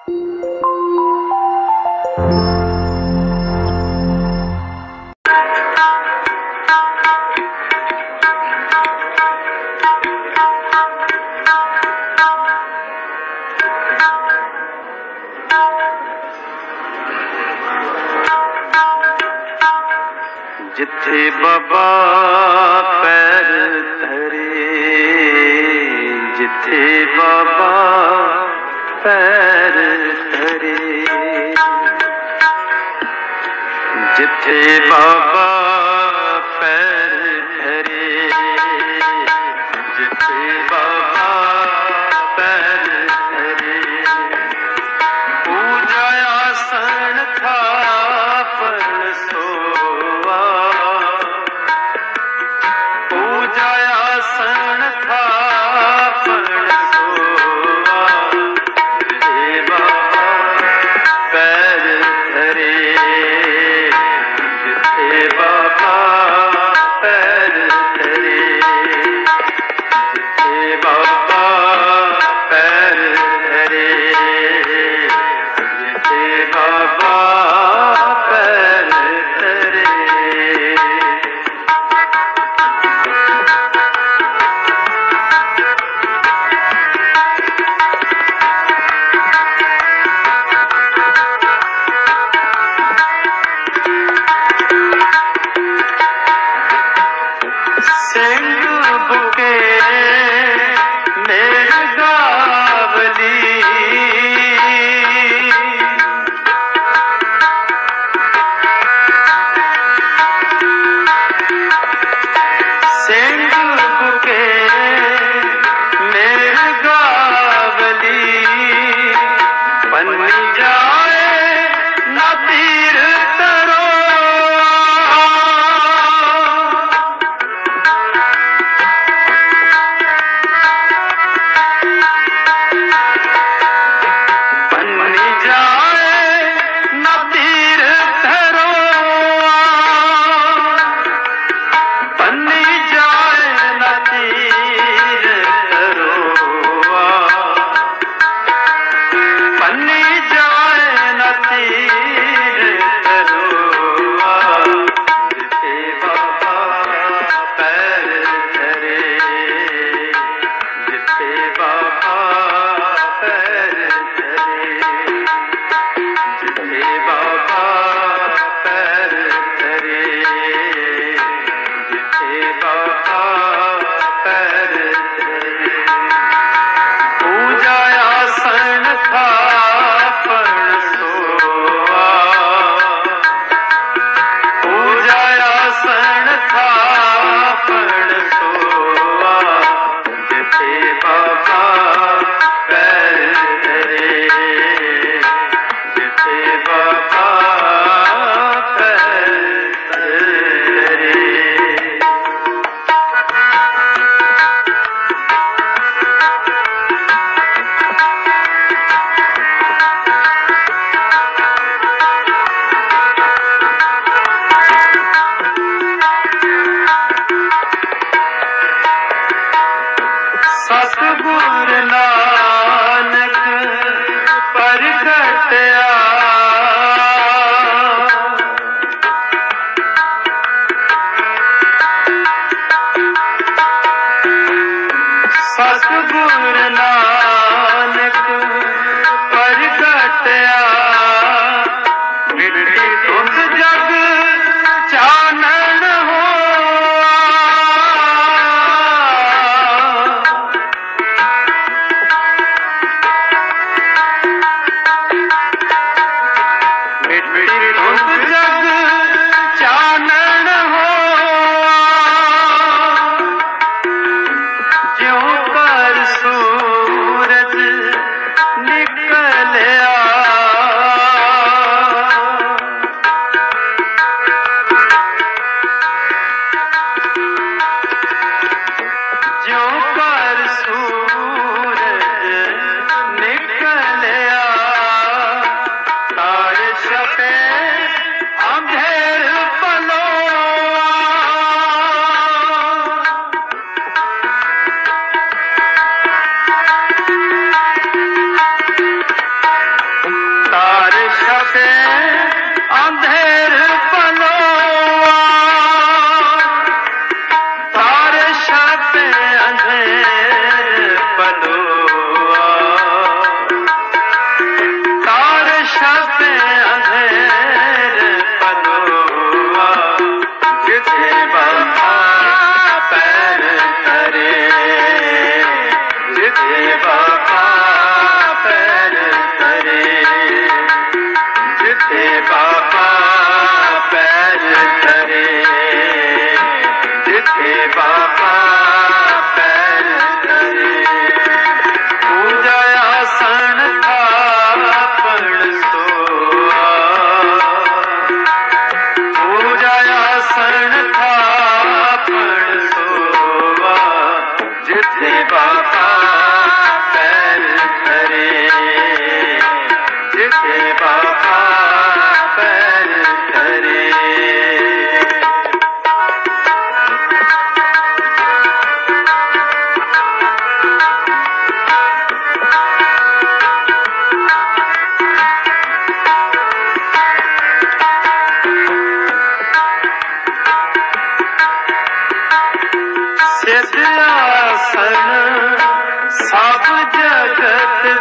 जिथे बाबा पैर धरे, जिथे बाबा पैर धरे, जिथे बाबा पैर धरे, जिथे बाबा पैर धरे, पूजा आसन था पण सोवा, पूजा आसन था पण सोवा, जिथे बाबा पैर धरे, जिथे बाबा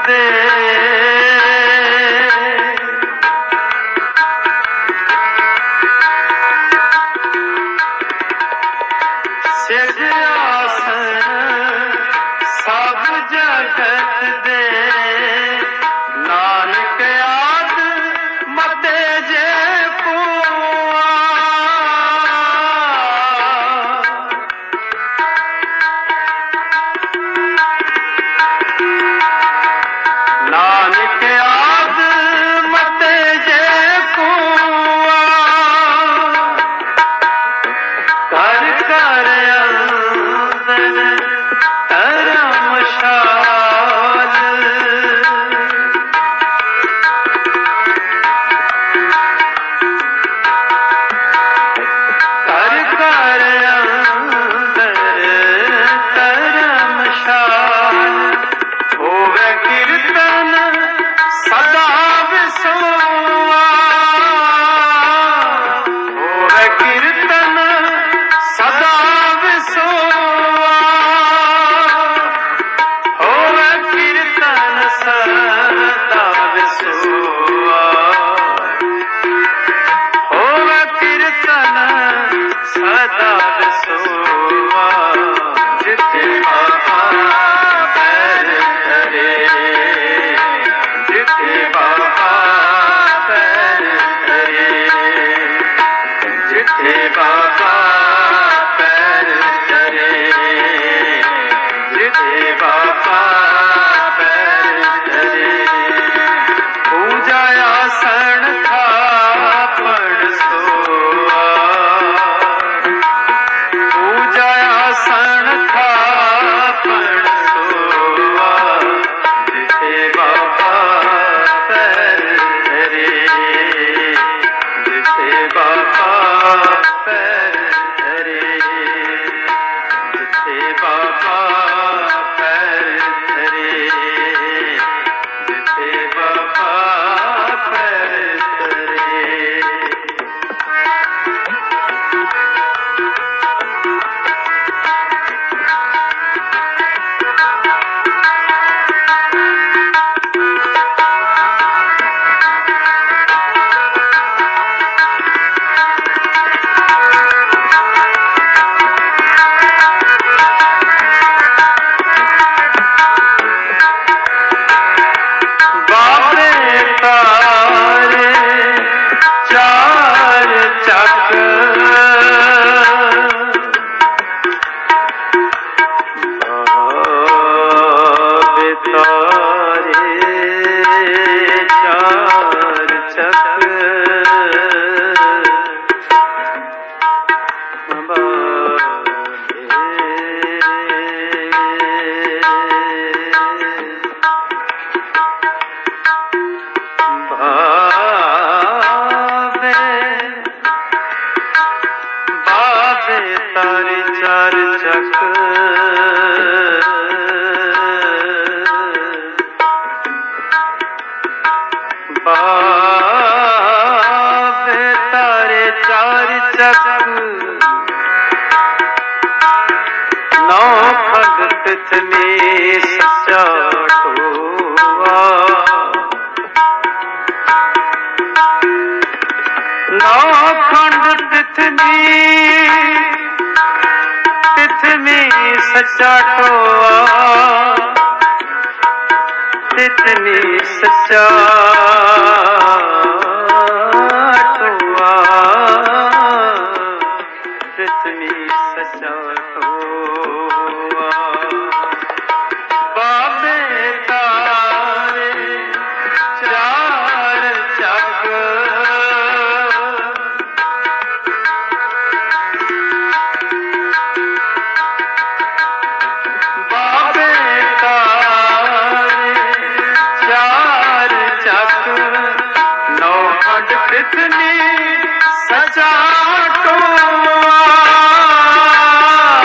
दे सिरहासन सब जगत दे नानक आद मते जे पुआ नानक आद मते जे पुआ कर कर अंदर धर्मशाल कर कर अंदर धर्मशाल होवे कीर्तन सदा विसोआ होवे कीर्तन सदा विसोआ होवे कीर्तन सदा विसोआ होवे कीर्तन सदा विसोआ जिथे बाबा पैर धरे जिथे बाबा पैर धरे जिथे बाबा पैर धरे जिथे बाबा पैर धरे पूजा आसन थापड़ सोआ पूजा आसन थापड़ सोआ जिथे बाबा पैर धरे जिथे बाबा पैर धरे जिथे बाबा पैर धरे जिथे बाबा पैर धरे बाबे तारे चार चक बाबे तारे चार चक बाबे बाबे तारे चार चक बाबे तारे चार चक नौ खंड तिथनी सच्चा टोआ नौ खंड तिथनी सच्चा टोआ तिथनी सच्चा टोआ तिथनी सच्चा टोआ बाबे तारे चार चक बाबे तारे चार चक नौ खंड तिथनी सच्चा टोआ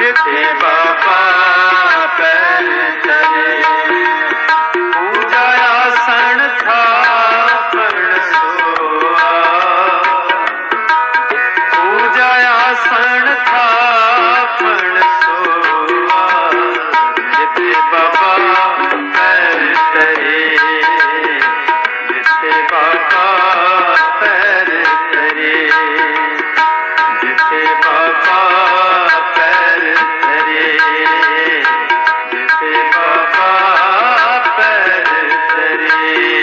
जिथे बाबा पैर धरे, पूजा आसन था पर्ण सोआ, पूजा आसन था पर्ण सोआ, जिथे बाबा पैर धरे, जिथे बाबा पैर धरे, जिथे बाबा पैर धरे, जिथे बाबा पैर धरे।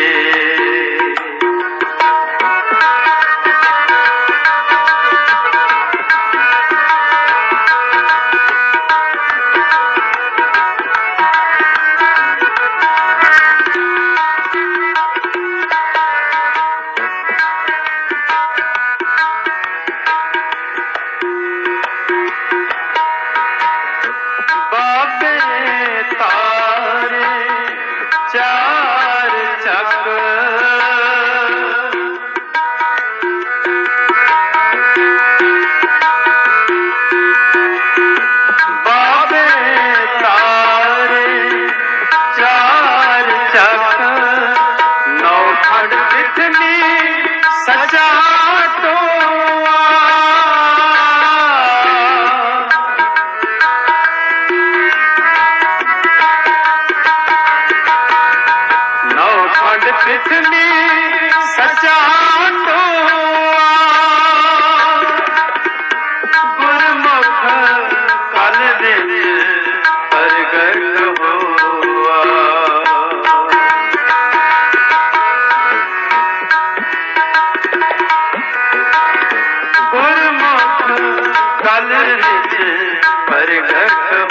बाबे तारे चार चक, बाबे तारे चार चक, नौखंड बिथनी सचा टोआ, नौखंड बिथनी सचा टोआ, गुरमुख कल विच प्रगट होआ, गुरमुख कल विच प्रगट